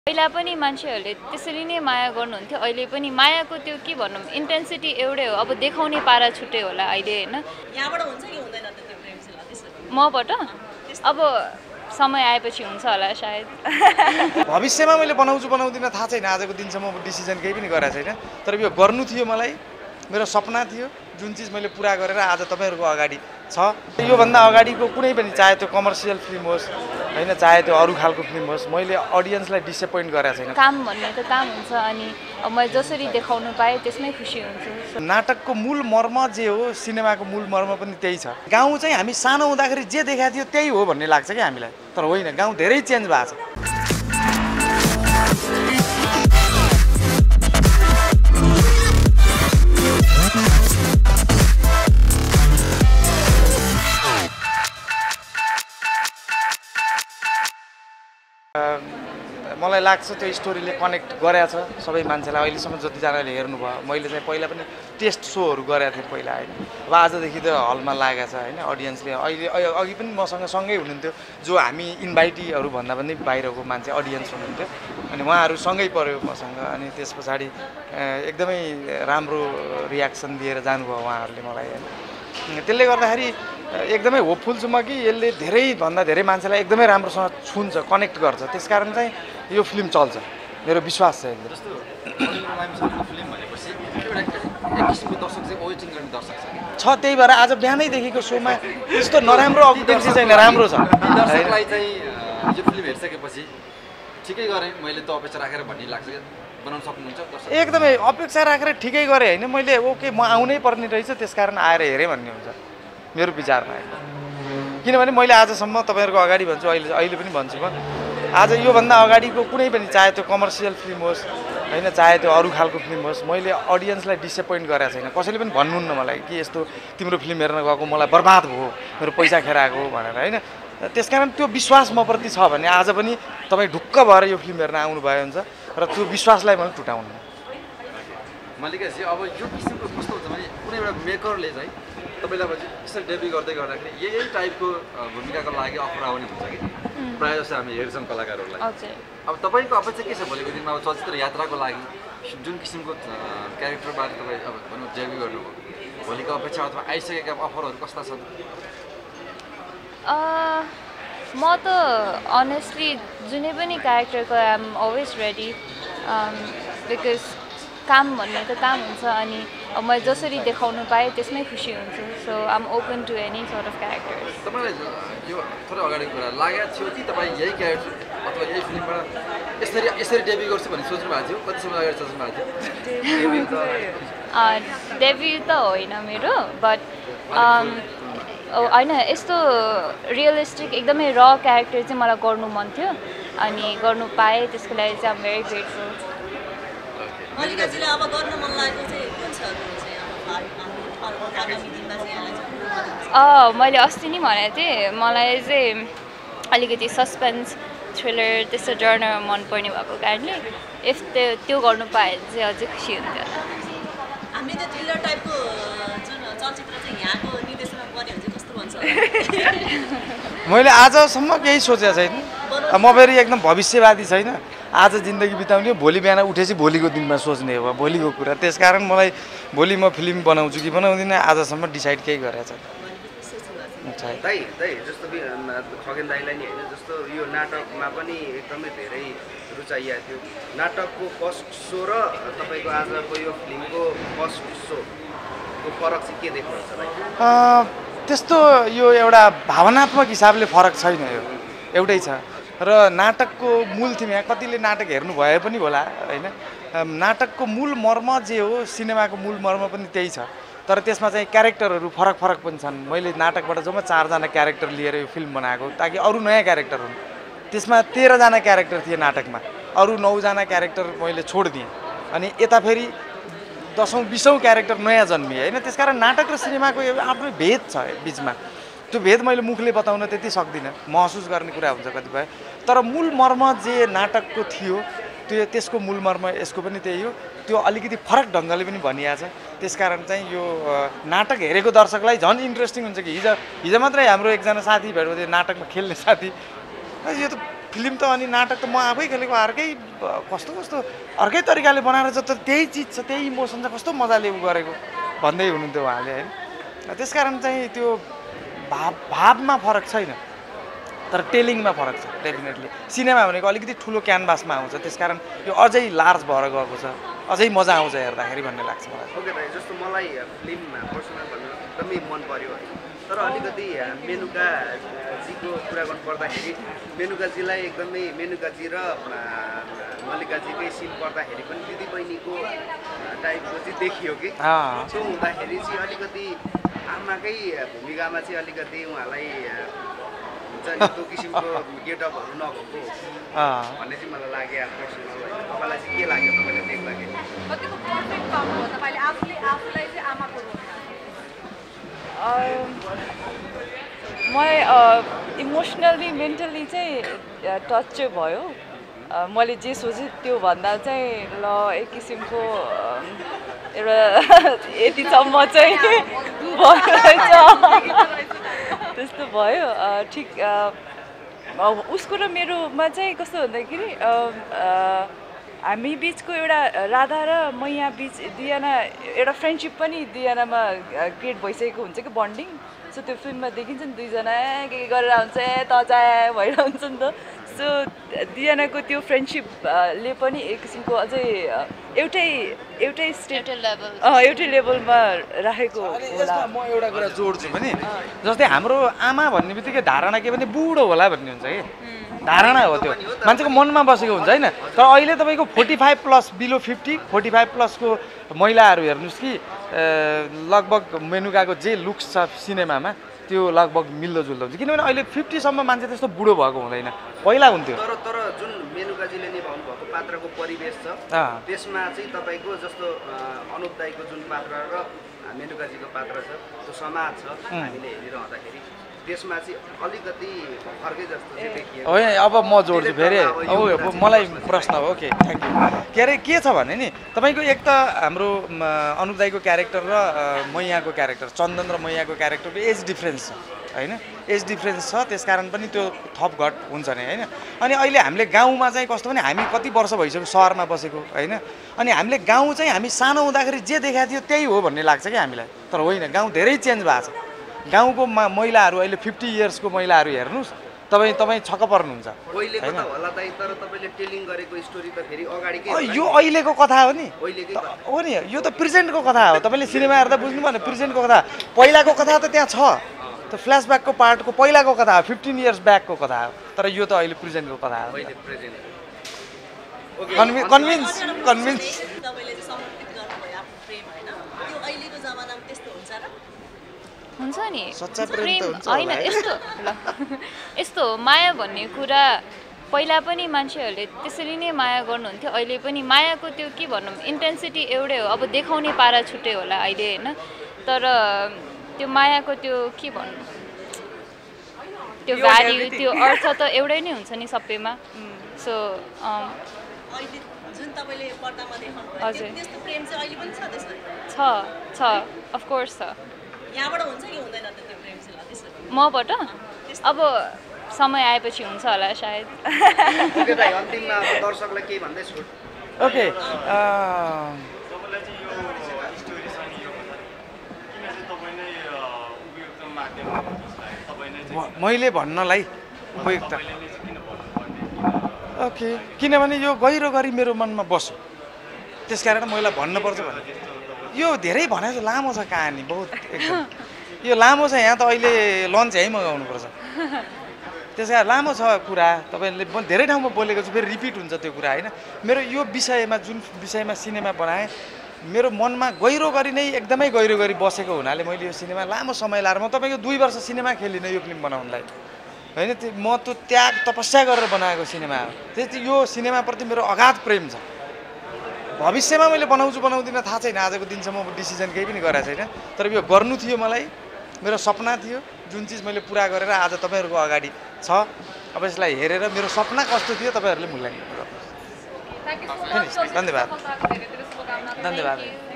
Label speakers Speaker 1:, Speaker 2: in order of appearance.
Speaker 1: पहिला पनि मान्छेहरूले त्यसरी नै माया गर्नुहुन्थ्यो अहिले पनि मायाको त्यो के भनौँ इन्टेन्सिटी एउटै हो अब देखाउने पारा छुट्टै होला अहिले हैन
Speaker 2: यहाँबाट हुन्छ कि हुँदैन त त्यो प्रेम चाहिँ त्यसरी
Speaker 1: मबाट अब समय आएपछि हुन्छ होला सायद
Speaker 3: भविष्यमा मैले बनाउँछु बनाउँदिन थाहा छैन आजको दिनसम्म डिसिजन केही पनि गरेको छैन तर यो गर्नु थियो मलाई मेरो सपना थियो जुन चिज मैले पुरा गरेर आज तपाईहरुको अगाडि छ यो भन्दा अगाडिको कुनै पनि चाहे त्यो कमर्सियल फिल्म होस् हैन चाहे त्यो अरु खालको फिल्म होस् मैले ऑडियन्सलाई डिसअपोइन्ट गरेको छैन
Speaker 1: काम भन्ने त काम हुन्छ अनि म जसरी देखाउन पाए त्यसमै खुसी हुन्छु
Speaker 3: नाटकको मूल मर्म जे हो सिनेमाको मूल मर्म पनि त्यही छ गाउँ चाहिँ हामी सानो हुँदाखेरि जे देखाएको थियो त्यही हो भन्ने लाग्छ के हामीलाई तर होइन गाउँ धेरै चेन्ज भएको छ मलाई लाग्छ त्यो स्टोरीले कनेक्ट गरेछ सबै मान्छेलाई अहिलेसम्म जतिजनाले हेर्नुभयो मैले चाहिँ पहिला पनि टेस्ट सोहरू गरेको थिएँ पहिला हैन अब आजदेखि त हलमा लागेको छ हैन अडियन्सले अहिले अघि पनि मसँग सँगै हुनुहुन्थ्यो जो हामी इन्भाइटीहरू भन्दा पनि बाहिरको मान्छे अडियन्स हुनुहुन्थ्यो अनि उहाँहरू सँगै पर्यो मसँग अनि त्यस पछाडि एकदमै राम्रो रियाक्सन दिएर जानुभयो उहाँहरूले मलाई हैन त्यसले गर्दाखेरि एकदमै होपफुल छु म कि यसले धेरै भन्दा धेरै मान्छेलाई एकदमै राम्रोसँग छुन्छ कनेक्ट गर्छ त्यसकारण चाहिँ यो फिल्म चल्छ मेरो विश्वास छ यसले
Speaker 4: जस्तो फिल्म भनेपछि एउटा एक किसिमको दर्शक चाहिँ वेटिङ गर्ने दर्शक
Speaker 3: छ त्यही भएर आज बिहानैदेखिको शोमा त्यस्तो नराम्रो अकुपेन्सी चाहिँ राम्रो छ
Speaker 4: दर्शकलाई चाहिँ यो फिल्म हेरिसकेपछि ठिकै गरे मैले त अपेक्षा राखेर भन्ने लाग्छ बनाउन सक्नुहुन्छ दर्शक
Speaker 3: एकदमै अपेक्षा राखेर ठिकै गरे हैन मैले ओके म आउनै पर्ने रहेछ त्यसकारण आएर हेरे भन्ने हुन्छ मेरो विचारमा किनभने मैले आजसम्म तपाईहरुको अगाडि भन्छु अहिले पनि भन्छु म आज यो भन्दा अगाडिको कुनै पनि चाहे त्यो कमर्सियल फिल्म होस् हैन चाहे त्यो अरु खालको फिल्म होस् मैले अडियन्सलाई डिसअपोइन्ट गरेको छैन कसैले पनि भन्नुहुन्न मलाई कि यस्तो तिम्रो फिल्म हेर्न गएको मलाई बर्बाद भयो मेरो पैसा खेराएको भनेर हैन त्यसकारण त्यो विश्वास म प्रति छ भने आज पनि तपाई ढुक्क भएर यो फिल्म हेर्न आउनु भयो हुन्छ र त्यो विश्वासलाई मैले टुटाउनु
Speaker 4: मल्लिका जी अब यो किसिमको कस्तो हुन्छ भने कुनै एउटा मेकरले चाहिँ तपाईलाई अब यसरी डेब्यु गर्दै गर्दाखेरि यही टाइपको भूमिकाको लागि अफर आउने हुन्छ कि प्रायः जस्तो हामी हेर्छौँ कलाकारहरूलाई अब तपाईँको अपेक्षा के छ भोलिको दिनमा अब चलचित्र यात्राको लागि जुन किसिमको क्यारेक्टरबाट तपाईँ अब भनौँ डेब्यु गर्नुभयो भोलिको अपेक्षा अथवा आइसकेका अफरहरू कस्ता छन्
Speaker 1: म त अनेस्टली जुनै पनि क्यारेक्टरको I am always ready because काम भन्ने त काम हुन्छ अनि म जसरी देखाउन पाए त्यसमै खुसी हुन्छु so I am open to any sort of characters
Speaker 4: तपाईँलाई यो थोरै अगाडिको कुरा लागेको थियो कि तपाईँ यही क्यारेक्टर अथवा यही फिल्मबाट यसरी डेब्यु गर्छु भन्ने सोच्नु भएको थियो कति समय अगाडि सोच्नु भएको थियो
Speaker 1: डेब्यु त होइन मेरो बट होइन यस्तो रियलिस्टिक एकदमै र क्यारेक्टर चाहिँ मलाई गर्नु मन थियो अनि गर्नु पाएँ त्यसको लागि चाहिँ आइ एम भेरी ग्रेटफुल
Speaker 2: मल्लिकाजीले अब गर्न मन लागेको चाहिँ कुन छ आगामी दिनमा चाहिँ यहाँलाई
Speaker 1: मैले अस्ति नै भनेको थिएँ मलाई चाहिँ अलिकति सस्पेन्स थ्रिलर त्यस्तो जर्नर मनपर्ने भएको कारणले इफ त्यो गर्नु पाए चाहिँ अझै खुसी हुन्थ्यो होला
Speaker 2: हामीले त्यो थ्रिलर टाइपको जुन चलचित्र चाहिँ यहाँको निर्देशनमा बन्यो भने चाहिँ कस्तो भन्छ
Speaker 3: मैले आजसम्म केही सोचेको छैन म फेरि एकदम भविष्यवादी छैन आज जिन्दगी बिताउने भोलि बिहान उठेपछि भोलिको दिनमा सोच्ने हो भोलिको कुरा त्यसकारण मलाई भोलि म फिल्म बनाउँछु कि बनाउँदिनँ आजसम्म डिसाइड केही गरेको छैन
Speaker 5: दाइ जस्तो खगेन दाइलाई नि होइन जस्तो यो नाटकमा पनि एकदमै धेरै रुचाइएको थियो नाटकको फर्स्ट सो र तपाईँको आजको यो फिल्मको फर्स्ट सोको फरक चाहिँ के देख्नुहुन्छ दाइ
Speaker 3: त्यस्तो यो एउटा भावनात्मक हिसाबले फरक छैन यो एउटै छ र नाटकको मूल थिम यहाँ कतिले नाटक हेर्नु भए पनि होला हैन नाटकको मूल मर्म जे हो सिनेमाको मूल मर्म पनि त्यही छ तर त्यसमा चाहिँ क्यारेक्टरहरू फरक पनि छन् मैले नाटकबाट जम्मा 4 जना क्यारेक्टर लिएर यो फिल्म बनाएको ताकि अरू नयाँ क्यारेक्टर हुन् त्यसमा 13 जना क्यारेक्टर थिए नाटकमा अरू 9 जना क्यारेक्टर मैले छोडिदिएँ अनि यता फेरि 10औं 20औं क्यारेक्टर नयाँ जन्मिए हैन त्यसकारण नाटक र सिनेमाको आफ्नै भेद छ बीचमा त्यो भेद मैले मुखले बताउन त्यति सक्दिनँ महसुस गर्ने कुरा हुन्छ कतिपय तर मूल मर्म जे नाटकको थियो त्यसको मूल मर्म यसको पनि त्यही हो त्यो अलिकति फरक ढङ्गले पनि भनिएको छ त्यसकारण चाहिँ यो नाटक हेरेको दर्शकलाई झन् इन्ट्रेस्टिङ हुन्छ कि हिजो मात्रै हाम्रो एकजना साथी भेट्यो नाटकमा खेल्ने साथी यो त फिल्म त अनि नाटक त म आफै खेलेको अर्कै कस्तो कस्तो अर्कै तरिकाले बनाएर जस्तो त्यही चिज छ त्यही इमोसन छ कस्तो मजाले उ गरेको भन्दै हुनुहुन्थ्यो उहाँले होइन त्यसकारण चाहिँ त्यो भावमा फरक छैन तर टेलिङमा फरक छ डेफिनेटली सिनेमा भनेको अलिकति ठुलो क्यानभासमा आउँछ त्यसकारण यो अझै लार्ज भएर गएको छ अझै मजा आउँछ हेर्दाखेरि भन्ने लाग्छ मलाई
Speaker 5: ओके दाइ जस्तो मलाई फिल्ममा पर्सनल भन्नु एकदमै मन पर्यो तर अलिकति मेनुकाजीको कुरा गर्नु पर्दाखेरि मेनुकाजीलाई एकदमै मेनुकाजी र मल्लिकाजीकै सिन पर्दाखेरि पनि दिदी बहिनीको टाइपको चाहिँ देखियो कि त्यो हुँदाखेरि चाहिँ अलिकति आमाकै भूमिकामा चाहिँ अलिकति उहाँलाई हुन्छ नि त्यो किसिमको गेटअपहरू नभएको भन्ने चाहिँ मलाई लाग्यो पर्सनल होइन तपाईँलाई चाहिँ के लाग्यो तपाईँले देख्दाखेरि
Speaker 2: कतिको पर्फेक्ट पाउनुभयो तपाईँले आफूलाई चाहिँ आमाको
Speaker 6: म इमोसनली मेन्टली चाहिँ टच चाहिँ भयो मैले जे सोचेँ त्यो भन्दा चाहिँ ल एक किसिमको एउटा यतिसम्म चाहिँ त्यस्तो भयो ठिक उसको र मेरोमा चाहिँ कस्तो भन्दाखेरि हामी बिचको एउटा राधा र मैया बिच दुईजना एउटा फ्रेन्डसिप पनि दुईजनामा क्रिएट भइसकेको हुन्छ कि बन्डिङ सो त्यो फिल्ममा देखिन्छ नि दुईजना के गरेर हुन्छ तजा भएर हुन्छ नि त सो दुईजनाको त्यो फ्रेन्डसिपले पनि एक किसिमको अझै एउटै लेभलमा राखेको होला
Speaker 3: म एउटा कुरा जोड्छु भने जस्तै हाम्रो आमा भन्ने बित्तिकै धारणा के भने बुढो होला भन्ने हुन्छ कि धारणा हो त्यो मान्छेको मनमा बसेको हुन्छ होइन तर अहिले तपाईँको 45 प्लस बिलो 50 45 प्लसको महिलाहरू हेर्नुहोस् कि लगभग मेनुकाको जे लुक्स छ सिनेमामा त्यो लगभग मिल्दोजुल्दो हुन्छ किनभने अहिले 50 सम्म मान्छे त्यस्तो बुढो भएको हुँदैन पहिला हुन्थ्यो
Speaker 5: तर जुन मेनुकाजीले निभाउनु भएको पात्रको परिवेश छ त्यसमा चाहिँ तपाईँको जस्तो अनुप दाइको जुन पात्र र मेनुकाजीको पात्र छ त्यो समाज छ हामीले हेरिरहँदाखेरि त्यसमा चाहिँ अलिकति फर्कै जस्तो चाहिँ देखियो
Speaker 3: होइन अब म जोड्छु फेरि अब मलाई प्रश्न हो ओके थ्याङ्क यू के अरे के छ भने नि तपाईँको एक त हाम्रो अनुप दाइको क्यारेक्टर र मैयाको क्यारेक्टर चन्दन र मैयाको क्यारेक्टरको एज डिफ्रेन्स छ होइन एज डिफ्रेन्स छ त्यसकारण पनि त्यो थप घट हुन्छ नि होइन अनि अहिले हामीले गाउँमा चाहिँ कस्तो भने हामी कति वर्ष भइसक्यो सहरमा बसेको होइन अनि हामीले गाउँ चाहिँ हामी सानो हुँदाखेरि जे देखाएको थियो त्यही हो भन्ने लाग्छ कि हामीलाई तर होइन गाउँ धेरै चेन्ज भएको छ गाउँको महिलाहरू अहिले 50 इयर्सको महिलाहरू हेर्नुहोस् तपाईँ छक्क पर्नुहुन्छ यो अहिलेको कथा हो नि हो नि यो त प्रेजेन्टको कथा हो तपाईँले सिनेमा हेर्दा बुझ्नु भने प्रेजेन्टको कथा पहिलाको कथा त त्यहाँ छ त्यो फ्ल्यासब्याकको पार्टको पहिलाको कथा हो 15 इयर्स ब्याकको कथा हो तर यो त अहिले प्रेजेन्टको कथा हो कन्भिन्स
Speaker 1: हुन्छ नि प्रेम होइन यस्तो माया भन्ने कुरा पहिला पनि मान्छेहरूले त्यसरी नै माया गर्नुहुन्थ्यो अहिले पनि मायाको त्यो के भनौँ इन्टेन्सिटी एउटै हो अब देखाउने पारा छुट्टै होला अहिले होइन तर त्यो मायाको त्यो के भन्नु त्यो भ्याल्यु त्यो अर्थ त एउटै नै हुन्छ नि सबैमा सो हजुर छ अफकोर्स छ मबाट अब समय आएपछि हुन्छ होला सायद
Speaker 3: ओके मैले भन्नलाई उपयुक्त ओके किनभने यो गहिरो गरी मेरो मनमा बस्यो त्यसकारण मैले भन्नुपर्छ भने यो धेरै भने लामो छ कहानी बहुत एकदम यो लामो छ यहाँ त अहिले लन्च यहीँ मगाउनुपर्छ त्यसकारण लामो छ कुरा तपाईँले धेरै ठाउँमा बोलेको छु फेरि रिपिट हुन्छ त्यो कुरा होइन मेरो यो विषयमा जुन विषयमा सिनेमा बनाएँ मेरो मनमा गहिरो गरी नै एकदमै गहिरो गरी बसेको हुनाले मैले यो सिनेमा लामो समय लाएर म तपाईँको 2 वर्ष सिनेमा खेलिनँ यो फिल्म बनाउनलाई होइन म त्यो त्याग तपस्या गरेर बनाएको सिनेमा हो त्यति यो सिनेमाप्रति मेरो अगाध प्रेम छ भविष्यमा मैले बनाउँछु बनाउँदिनँ थाहा छैन आजको दिनसम्म डिसिजन केही पनि गरेको छैन तर यो गर्नु थियो मलाई मेरो सपना थियो जुन चिज मैले पुरा गरेर आज तपाईँहरूको अगाडि छ अब यसलाई हेरेर मेरो सपना कस्तो थियो तपाईँहरूले मूल्याङ्कन गर्नुहोस् धन्यवाद